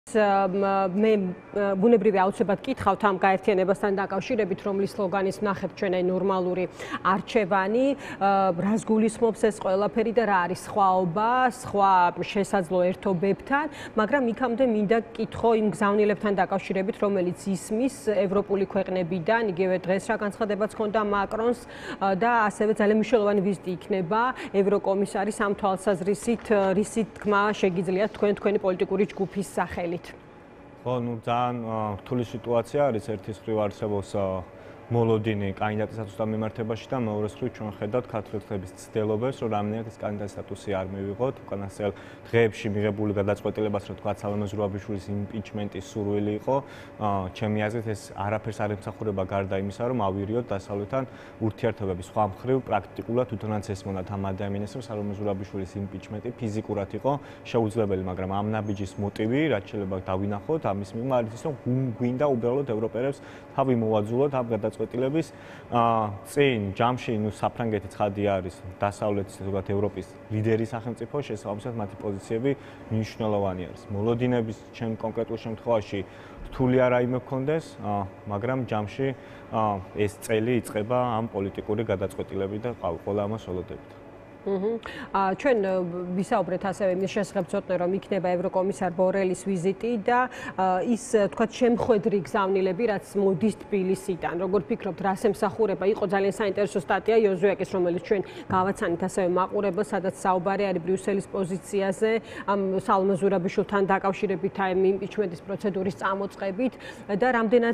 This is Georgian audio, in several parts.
მე ბუნებრივი აუცილებლად კითხავთ ამ გაერთიანებასთან დაკავშირებით, რომლის სლოგანის ნახებთ ჩვენ აი ნორმალური არჩევანი, რას გულისხმობს ეს ყველაფერი და რა არის სხვაობა, სხვა შესაძლო ერთობებთან, მაგრამ იქამდე მინდა კითხო იმ გზავნილებთან დაკავშირებით, რომელიც ისმის ევროპული ქვეყნებიდან, იგივე დღეს რა განცხადებაც ჰქონდა მაკრონს და ასევე ძალიან მნიშვნელოვანი ვიზიტი იქნება ევროკომისარის ამ თვალსაზრისით, რისი თქმა შეგიძლიათ თქვენი პოლიტიკური ჯგუფის სახელით. ხო, ძალიან რთული სიტუაცია არის ერთის მხრივ არსებობს მოლოდინი კანდიდატის სტატუსთან მიმართებაში და მეორეს მხრივ ჩვენ ხედავთ ქართული ოცნების ცდილობებს, რომ რამდენად ეს კანდიდატის სტატუსი არ მივიღოთ. უკანასკნელ დღეებში მიღებული გადაწყვეტილებას, რომ თქვა სალომე ზურაბიშვილის იმპიჩმენტის სურვილი იყო, ჩემი აზრით ეს არაფერს არ ემსახურება გარდა იმისა, რომ ავირიოთ დასავლეთთან ურთიერთობები. სხვა მხრივ პრაქტიკულად თვითონაც ესმოდათ ამ ადამიანებს, რომ სალომე ზურაბიშვილის იმპიჩმენტი ფიზიკურად იყო შეუძლებელი, მაგრამ ამ ნაბიჯის მოტივი, რაც შეიძლება დავინახოთ, ამის მიმართ არის ის, რომ გვინდა უბრალოდ ევროპელებს თავი მოვაძულოთ ამ გადაწყვეტილების წინ ჯამში საფრანგეთი ცხადი არის დასავლეთის ზოგადად ევროპის ლიდერი სახელმწიფო, შესაბამისად მათი პოზიციები მნიშვნელოვანი არის. მოლოდინების ჩემ კონკრეტულ შემთხვევაში რთული არ რაიმე გქონდეს, მაგრამ ჯამში ეს წელი იწყება ამ პოლიტიკური გადაწყვეტილებით და ყველა ამას ველოდებით. ჩვენ ვისაუბრეთ ასევე იმის შესახებ ცოტნე, რომ იქნება ევროკომისარ ბორელის ვიზიტი და ის თქვა შემხედრი გზავნილები, რაც მოდის თბილისიდან. როგორ ფიქრობთ, რას ემსახურება? იყო ძალიან საინტერესო სტატია იოზუაკის, რომელიც ჩვენ გავაცანით ასევე მაყურებელს, სადაც საუბარი არის ბრიუსელის პოზიციაზე, ამ სალომე ზურაბიშვილთან დაკავშირებით აი იმპიჩმენტის პროცედურის წამოწყებით და რამდენად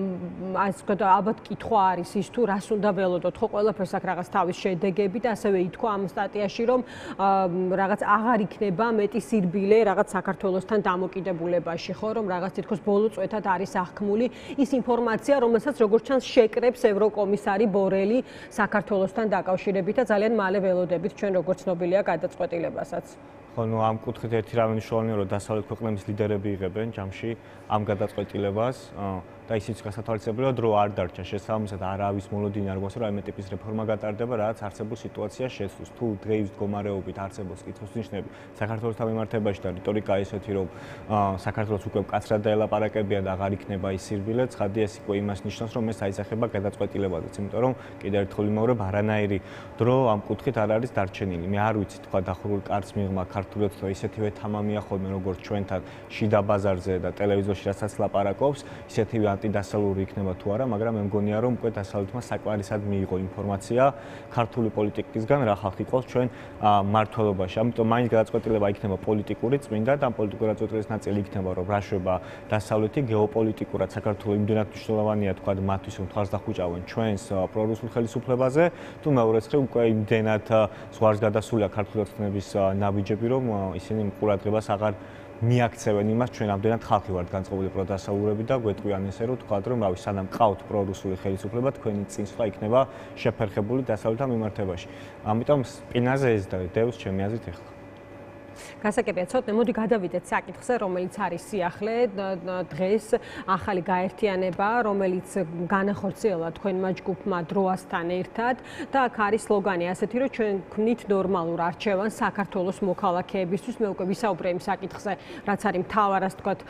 ასე ვთქვათ, ალბათ კითხვა არის ის თუ რას უნდა ველოდოთ, ხო ყველაფერს აქვს რაღაც თავის შედეგები და ასევე ითქვა ამ სტატიაში, რომ რაღაც აღარ იქნება მეტი სირბილე რაღაც საქართველოსთან დამოკიდებულებაში, ხო, რომ რაღაც თითქოს ბოლო წვეთად არის აღქმული ის ინფორმაცია, რომელსაც როგორც ჩანს შეკრებს ევროკომისარი ბორელი საქართველოსთან დაკავშირებით და ძალიან მალე ველოდებით ჩვენ როგორც ცნობილია გადაწყვეტილებასაც. ხო, ამ კუთხით ერთი რამე მნიშვნელოვანია, რომ დასავლეთ ქვეყნების ლიდერები იღებენ ჯამში ამ გადაწყვეტილებას და ისიც გასათვალისწინებელია, დრო არ დარჩა. შესაბამისად, არავის მოლოდინი არ გვასწორა ამ ტიპის რეფორმა გატარდება, რაც არსებულ სიტუაციას შეცვლის. თუ დღეის მდგომარეობით არსებობს კითხვის ნიშნები საქართველოსთან მიმართებაში და რიტორიკა ისეთი, რომ საქართველოს უკვე მკაცრად დაელაპარაკებია და აღარ იქნება ის სირბილე, ცხადია ეს უკვე იმას ნიშნავს, რომ ეს აისახება გადაწყვეტილებაზეც, იმიტომ რომ კიდევ ერთხელ ვიმეორებ, არანაირი დრო ამ კუთხით არ არის დარჩენილი. მე არ ვიცი თქვა დახურულ კარს მიღმა ქართული ოცნება ისეთივე თამამია ხოლმე როგორც ჩვენთან შიდა ბაზარზე და ტელევიზორში რასაც ლაპარაკობს, ისეთივე ანტიდასავლური იქნება თუ არა, მაგრამ მე მგონია რომ უკვე დასავლეთმა საკმარისად მიიღო ინფორმაცია ქართული პოლიტიკისგან რა ხალხი ყავს ჩვენ მმართველობაში. ამიტომ მაინც გადაწყვეტილება იქნება პოლიტიკური წმინდა და ამ პოლიტიკური გადაწყვეტილების ნაწილი იქნება რომ რაშვება დასავლეთი გეოპოლიტიკურად საქართველოს იმდენად მნიშვნელოვანია თქვა მათთვის რომ თვალს დახუჭავენ ჩვენს პრორუსულ ხელისუფლებაზე, თუ მეორეც მხრივ უკვე იმდენად ზღვარს გადასულია ქართული ოცნების ნაბიჯები რომ ისინი ყურადღებას აღარ მიაქცევენ იმას, ჩვენ ამდენად ხალხი ვართ განწყობილი პროდასავლურები და გვეტყვიან ესე რომ თქვა რომ რავი სანამ ყავთ პრორუსული ხელისუფლება თქვენი წინსვლა იქნება შეფერხებული დასავლეთთან მიმართებაში. ამიტომ სპინაზე ეს დევს ჩემი აზრით ახლა. გასაკეთებია ცოტნე, მოდი გადავიდეთ საკითხზე, რომელიც არის სიახლე დღეს ახალი გაერთიანება, რომელიც განახორციელა თქვენმა ჯგუფმა დროასთან ერთად და აქ არის სლოგანი ასეთი, რომ ჩვენ ქმნით ნორმალურ არჩევანს საქართველოს მოქალაქეებისთვის. მე უკვე ვისაუბრე იმ საკითხზე, რაც არის მთავარად თქვათ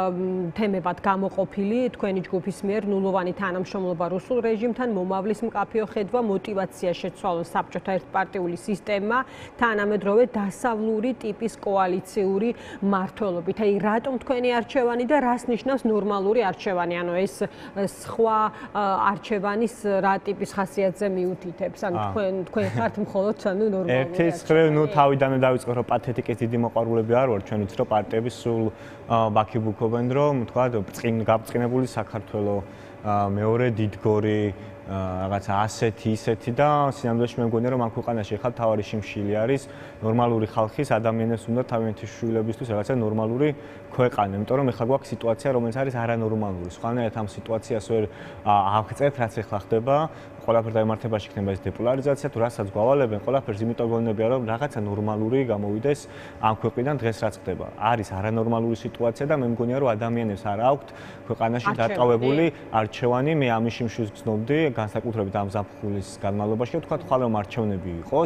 თემებად გამოყოფილი თქვენი ჯგუფის მიერ ნულოვანი თანამშრომლობა რუსულ რეჟიმთან, მომავლის მკაფიო ხედვა, мотивация შეცვალოს საბჭოთა ერთპარტიული სისტემა, თანამედროვე დასავლური ტიპის კოალიციური მმართველობით. აი რატომ თქვენი არჩევანი და რას ნიშნავს ნორმალური არჩევანი? ანუ ეს სხვა არჩევანის რა ტიპის ხასიათზე მიუთითებს? ანუ თქვენ ხართ მხოლოდ ანუ ნორმალური. ერთის მხრივ, თავიდანვე დავიწყე რომ პათეტიკის დიდი მოყვარულები არ ვარ, ჩვენ ვიცით რომ პარტიები სულ ბაქიბუქობენ რომ თქვა გაბწყინებული საქართველო, მეორე დიდგორი რაღაცა ასეთი ისეთი და სინამდვილეში მე მგონია რომ ამ ქვეყანაში ხალხ თავარი შიმშილი არის ნორმალური ხალხის ადამიანებს უნდა თავიანთი შვილებისთვის რაღაცა ნორმალური ქვეყანა, იმიტომ რომ ეხლა გვაქვს სიტუაცია რომელიც არის არანორმალური. სხვანაირად ამ სიტუაციას ვერ აღწევთ, რაც ეხლა ხდება, ყველაფერ დაემართებაში იქნება ეს დეპოლარიზაცია, თუ რასაც გვავალებენ, ყველაფერს იმიტომ გონებია რომ რაღაცა ნორმალური გამოვიდეს ამ ქვეყნიდან დღეს რაც ხდება. არის არანორმალური სიტუაცია და მე მგონია რომ ადამიანებს არ აქვთ ქვეყანაში დატოვებული არჩევანი, მე ამის შიმშილს გრძნობდი, განსაკუთრებით ამ ზაფხულის განმავლობაში თქვა ხვალე მარჩევნები იყოს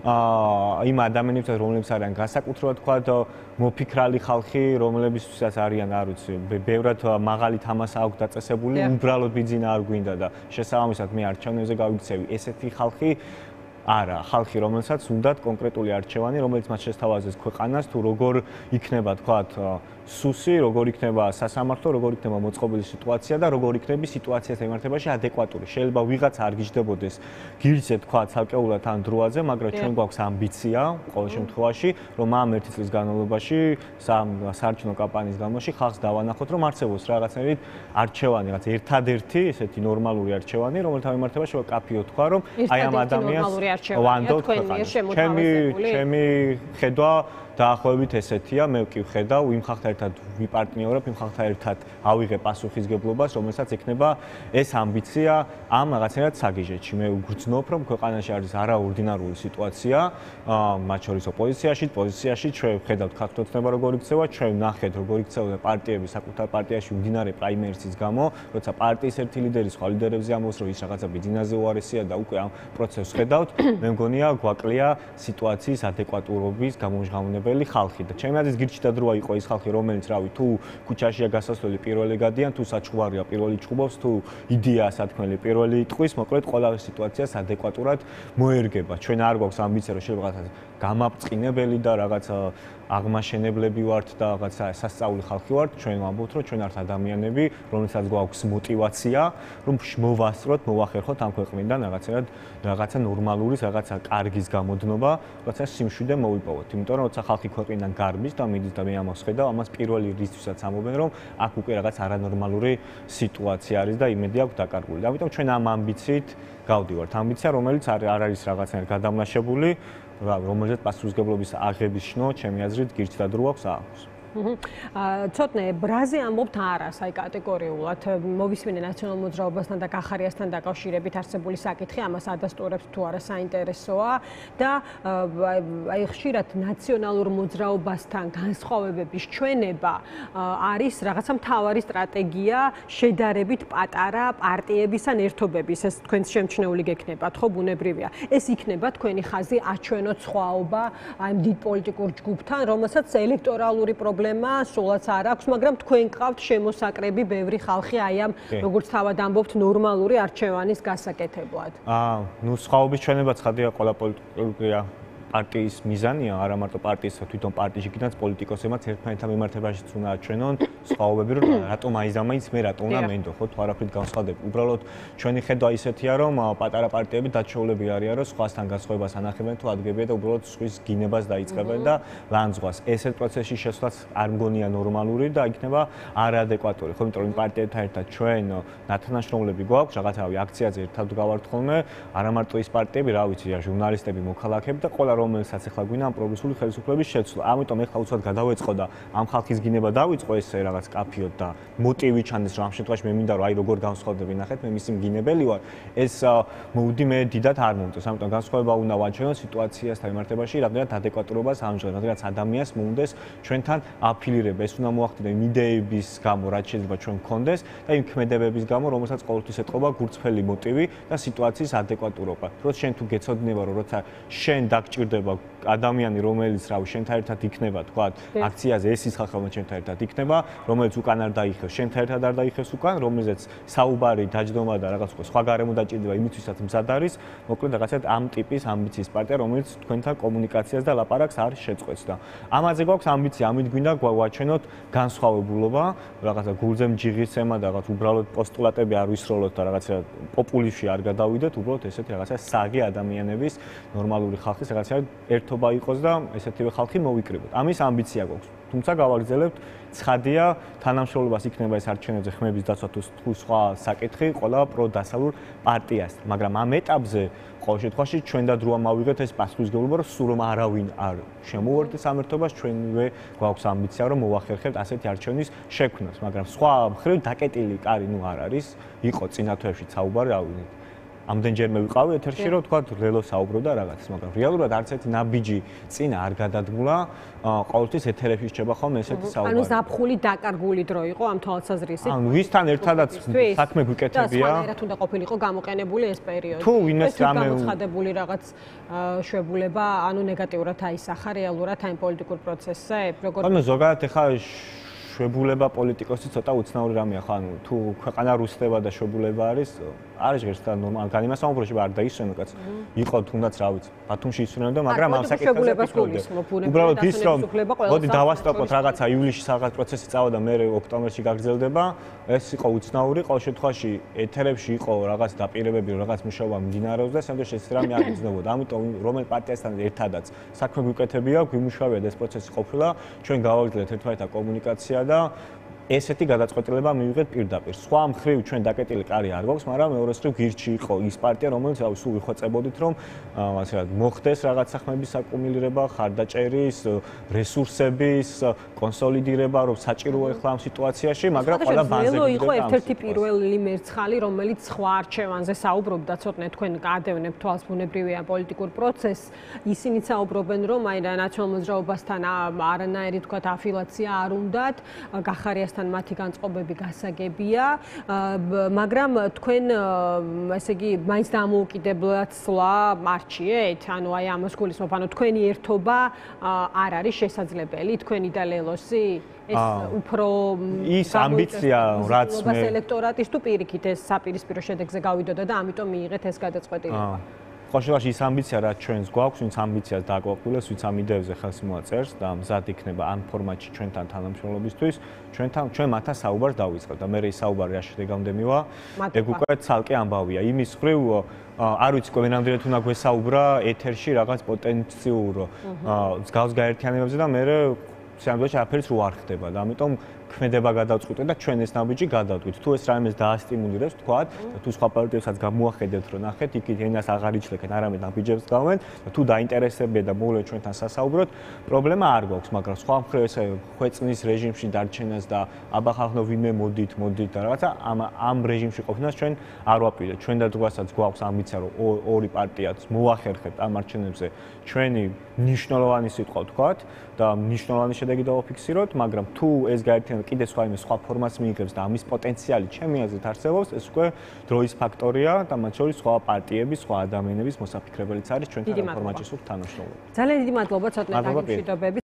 იმ ადამიანებთან რომლებიც არიან განსაკუთრებულად თქვა მოფიქრალი ხალხი რომლებიცაც არიან არ ვიცი ბევრად მაღალი თამასა აქვს დაწესებული უბრალოდ ბიძინა არ გვინდა და შესაბამისად მე არჩევნებზე გავიქცევი ესეთი ხალხი არა, ხალხი, რომელსაც უნდათ კონკრეტული არჩევანი, რომელიც მათ შესთავაზეს ქვეყანას, თუ როგორ იქნება, თქვათ, სუსი, როგორ იქნება სასამართლო, როგორ იქნება მოწყობილი სიტუაცია და როგორ იქნება სიტუაციასთან მიმართებაში ადეკვატური. შეიძლება ვიღაცა არ გიждდებოდეს გირჩე, თქვათ, ცალკეულად ან დროაზე, მაგრამ ჩვენ გვაქვს ამბიცია, ყოველ შემთხვევაში, რომ ამ ერთი წლის განმავლობაში, საარჩევნო კამპანიის განმავლობაში ხალხს დავანახოთ, რომ არსებობს რაღაცნაირად არჩევანი, რაღაც ერთადერთი, ესეთი ნორმალური არჩევანი, რომელთა მიმართებაში ვაკაფიო თქვა, რომ აი ამ ადამიანს ვანდოთ ჩემი ხედვა დაახლოებით ესეთია, მე კი ვხედავ იმ ხალხთან ერთად ვიპარტნიორებ, იმ ხალხთან ერთად ავიღე პასუხისგებლობას, რომელსაც ექნება ეს ამბიცია ამ რაღაცნაირად საგიჟეთში. მე ვგრძნობ, რომ ქვეყანაში არის არაორდინარული სიტუაცია, მათ შორის ოპოზიციაში, პოზიციაში, ჩვენ ვხედავთ ქართულ ოცნება როგორ იქცევა, ჩვენ ვნახეთ როგორ იქცევა პარტიები საკუთარ პარტიაში მდინარე პრაიმერისის გამო, როცა პარტიის ერთი ლიდერი სხვა ლიდერებზე ამბობს, რომ ის რაღაცა ბიძინაზე უარესია და უკვე ამ პროცესს ხედავთ, მე მგონია გვაკლია სიტუაციის ადეკვატურობის გამომჟღავნებელი ხალხი და ჩემი აზრით გირჩიტად როა იყო ის ხალხი რომელიც რავი თუ ქუჩაშია გასასვლელი პირველი გადიან თუ საჩუβარია პირველი ჩხუბობს თუ იდეაა სათქმელი პირველი იტყვის მოკლედ ყველა სიტუაციას ადეკვატურად მოერგება ჩვენ არ გვაქვს ამბიცია რომ შეიძლება რაღაცა გამაბწყინებელი და რაღაცა აღმაშენებლები ვართ და რაღაცა სასწაული ხალხი ვართ ჩვენ ვამბობთ რომ ჩვენ ართ ადამიანები რომელსაც გვაქვს мотиваცია რომ მოვასწროთ მოვახერხოთ ამ ქვეყნიდან რაღაცა ნორმალური რაღაცა კარგის გამოდნობა რაღაცა სიმშვიდე მოვიპოვოთ იმიტომ რომ როცა ხალხი ქვეყნიდან გარბის და მიდის და მე ამას ხედავ ამას პირველი რისთვისაც ამობენ რომ აქ უკვე რაღაც არანორმალური სიტუაცია არის და იმედი აქვს დაკარგული და ამიტომ ჩვენ ამ ამბიციით გავდივართ ამბიცია რომელიც არ არის რაღაცნაირად გადამნაშებული რომელზეც პასუხისმგებლობის აღების შნო ჩემი აზრით გირჩდად რო აქვს ცოტნე ბრაზე ამბობთ არა საი კატეგორიულად მოვისმენე ნაციონალურ მოძრაობასთან და კახარიასთან დაკავშირებით არსებული საკითხი ამას ადასტურებს თუ არა საინტერესოა და აი ხშირად ნაციონალურ მოძრაობასთან განსხვავებების ჩვენება არის რაღაცა მთავარი სტრატეგია შედარებით პატარა პარტიების ან ერთობების ეს თქვენს შემჩნეული გექნებათ ხო ბუნებრივია ეს იქნება თქვენი ხაზი აჩვენოთ სხვაობა აი დიდ პოლიტიკურ ჯგუფთან რომელსაც ელექტორალური პრობლემა სულაც არ აქვს, მაგრამ თქვენ გყავთ შემოსაკრები ბევრი ხალხი აი ამ როგორც თავად ამბობთ ნორმალური არჩევანის გასაკეთებლად. ნუ სხვაობის ჩვენება ცხადია ყველა პოლიტიკურია პარტიის მიზანია, არა მარტო პარტიისა, თვითონ პარტიაში კიდაც პოლიტიკოსებმაც ერთმანეთთან მიმართებაშიც უნდა აჩვენონ სხვაობები, რომ რატომ აიზამაინც მე რატომ უნდა მენდო, ხო, თუ არაფრით განსხვავდება. უბრალოდ ჩვენი ხედვა ისეთია, რომ პატარა პარტიები დაჩოვლები არიან, რომ სხვასთან განსხვავებას ანახებენ თუ ადგენენ და უბრალოდ სხვის გინებას დაიწყებენ და ლანძღვას. ესეთ პროცესში შესვლაც არ მგონია ნორმალური და იქნება არაადეკვატური, ხო, იმიტომ რომ პარტიებთან ერთად ჩვენ ნათანაშრომლები გვაქვს, რაღაცა აქციაზე ერთად გავართ ხოლმე, არა მარტო ის პარტიები, რა ვიცი, ჟურნალისტები, მოქალაქეები და ყველა რომელსაც ახლა გვინდა ამ პროგრესული ხელისუფლების შეცვლა. ამიტომ ახლა უცბად გადავეწყო და ამ ხალხის გინება დავიწყო ესე რაღაც კაფიოდ და მოტივი ჩანდეს რომ ამ შემთხვევაში მე მინდა რომ აი როგორ განსხვავდები ნახეთ მე მისი მგინებელი ვარ. ეს მოუდი მე დიდად არ მომწონს. ამიტომ განსხვავება უნდა ვაჩვენოთ სიტუაციასთან მიმართებაში, რამდენად ადეკვატურობას ამჟღავნოთ, რამდენად ადამიანს მოუნდეს ჩვენთან აფილირება. ეს უნდა მოახდინო იმ იდეების გამო, რაც შეიძლება ჩვენ გქონდეს და იმ ქმედებების გამო, რომელსაც ყოველთვის ეთყობა გულწრფელი მოტივი და სიტუაციის ადეკვატურობა. როცა შენ თუ გეცოდინება რომ როცა შენ დაგჭირდება ადამიანი რომელიც რავი შენთან ერთად იქნება თქვა აქციაზე ეს ის ხალხი რომელიც შენთან ერთად იქნება რომელიც უკან არ დაიხევს შენთან ერთად არ დაიხევს უკან რომელზეც საუბარი დაჯდომა და რაღაც სხვა გარემო დაჭირდება იმისთვისაც მზად არის მოკლედ რაღაცა ამ ტიპის ამბიციის პარტია რომელიც თქვენთან კომუნიკაციას და ლაპარაკს არ შეწყვეტს და ამაზე გვაქვს ამბიცია ამით გვინდა გვაჩვენოთ განსხვავებულობა რაღაცა გულზე მჯიღისემა და რაღაც უბრალოდ პოსტულატები არ ვისროლოთ და რაღაცა პოპულიზმში არ გადავიდეთ უბრალოდ ესეთი რაღაცა საგე ადამიანების ნორმალური ხალხის რაღაცა ერთობა იყოს და ესეთივე ხალხი მოვიკრიბოთ. ამის ამბიცია გვაქვს. თუმცა გავაგრძელებთ, ცხადია, თანამშრომლობას იქნება ეს არჩევნებზე ხმების დაცვა თუ სხვა საკითხი ყველა პროდასალურ პარტიასთან. მაგრამ ამ ეტაპზე ყოველ შემთხვევაში ჩვენ და დროა მავიღეთ ეს პასუხისმგებლობა, რომ სულ რომ არავინ არ შემოვარდეთ სამერთობას, ჩვენვე გვაქვს ამბიცია, რომ მოვახერხებთ ასეთი არჩევნის შექმნას. მაგრამ სხვა მხრივ დაკეტილი კარი ნუ არ არის. იყო წინა თვეებში საუბარი, რავი ამდენჯერმე ვიყავი ეთერში, რომ თქვა რელო საუბრობდა რაღაცას, მაგრამ რეალურად არც ერთი ნაბიჯი წინა არ გადადგმულა, ყოველთვის ეთერებში რჩება ხოლმე ესეთი საუბარი. ანუ ზაფხული დაკარგული დრო იყო ამ თვალსაზრისით. ანუ ვისთან ერთადაც საქმე გვიკეთებია. და სხვანაირად უნდა ყოფილიყო გამოყენებული ეს პერიოდი. თუ ვინმეს რამე გამოცხადებული რაღაც შვებულება, ანუ ნეგატიურად აისახა რეალურად ამ პოლიტიკურ პროცესზე, როგორ ანუ ზოგადად ეხა შვებულება პოლიტიკოსი ცოტა უცნაური რამეა, ხო, ანუ თუ ქვეყანა რუსდება და შვებულება არის ჟღერს და ნორმალ განიმას ამბობ არ დაისვენო კაც. იყო თუნდაც რა ვიცი, ბათუმში ისვენებდა, მაგრამ ამ საკითხებზე უბრალოდ ის რომ მოდი დავასტოპოთ რაღაცა ივლისში რაღაც პროცესი წავა და მე ოქტომბერში გაგრძელდება, ეს იყო უცნაური, ყოველ შემთხვევაში ეთერებში იყო რაღაც დაპირებები, რაღაც მუშაობა მიმდინარეობს და სამდროს ეს რამე არ იგრძნობოდა. ამიტომ რომელ პარტიასთან ერთადაც საქმე გვიკეთებია, გვიმუშავია და ეს პროცესი ყოფილა, ჩვენ გავაგრძელებთ ერთმანეთთან კომუნიკაცია და ესეთი გადაწყვეტილება მივიღეთ პირდაპირ. სხვა მხრივ ჩვენ დაკეტილი კარი არ გვაქვს, მაგრამ მეორე მხრივ გირჩი იყო ის პარტია, რომელიც სულ ვიხვეწებოდით, რომ ასე რა მოხდეს რაღაც საქმეების საკუმულირება, ხარდაჭერის, რესურსების კონსოლიდირება, რომ საჭიროა ახლა ამ სიტუაციაში, მაგრამ ყველა ბანზე იყო ერთ-ერთი პირველი მერცხალი, რომელიც სხვა არჩევანზე საუბრობდა, ცოტნე თქვენ გადავნებთ თვალს ბუნებრივია პოლიტიკურ პროცესს. ისინი საუბრობენ, რომ აი ნაციონალურ მოძრაობასთან არანაირი თქვა αφილაცია არ უნდათ, გახარიას მათი განწყობები გასაგებია, მაგრამ თქვენ ესე იგი მაინც დამოუკიდებლად სვლა მარჩიეთ, ანუ აი ამას გულისხმობ, ანუ თქვენი ერთობა არ არის შესაძლებელი, თქვენი და ლელოსი ეს უფრო ის ამბიცია რაც მე ელექტორატის თუ პირიქით ეს საპირისპირო შედეგზე გავიდოდა და ამიტომ მიიღეთ ეს გადაწყვეტილება. ყოველშემთხვევაში ის ამბიცია რაც ჩვენს გვაქვს, ვინც ამბიციას დააკვირდეს, ვინც ამ იდეებზე ხელს მოაწერს და მზად იქნება ამ ფორმატში ჩვენთან თანამშრომლობისთვის, ჩვენ მათთან საუბარს დავიწყებთ და მე ეს საუბარი რა შედეგამდე მივა, ეგ უკვე ცალკე ამბავია. იმის მხრივ არ ვიცი ყველანაირად უნდა გვესაუბრა ეთერში რაღაც პოტენციურ მსგავს გაერთიანებებზე და მე სამდროში არაფერიც რო არ ხდება და ამიტომ ქმედება გადავწყვიტეთ და ჩვენ ეს ნაბიჯი გადავდვით. თუ ეს რაიმეს დაასტიმულირებს, თქვათ, და თუ სხვა პარტიებსაც გამოახედეთ, რომ ნახეთ, იქით ენას აღარ იჩლეკენ, არამედ ნაბიჯებს გავენ და თუ დაინტერესებია და მოვლენ ჩვენთან სასაუბროთ, პრობლემა არ გვაქვს, მაგრამ სხვა მხრივ ესე ხვეწნის რეჟიმში დარჩენას და აბა ხალხო ვინმე მოდით და რაღაცა ამ რეჟიმში ყოფნას ჩვენ არ ვაპირებთ. ჩვენ და დღესაც გვაქვს ამბიცია, რომ ორი პარტიაც მოახერხებთ ამ არჩევნებზე ჩვენი მნიშვნელოვანი სიტყვა თქვათ და მნიშვნელოვანი შედეგი დავაფიქსიროთ, მაგრამ თუ ეს გაერთიანება კიდე სხვა ფორმას მიიღებს და ამის პოტენციალი ჩემი აზრით არსებობს, ეს უკვე დროის ფაქტორია და მათ შორის სხვა პარტიების, სხვა ადამიანების მოსაფიქრებელიც არის ჩვენთან ფორმატში სულ თანამშრომლობა. ძალიან დიდი მადლობა ცოტნე დაგემშვიდობებით.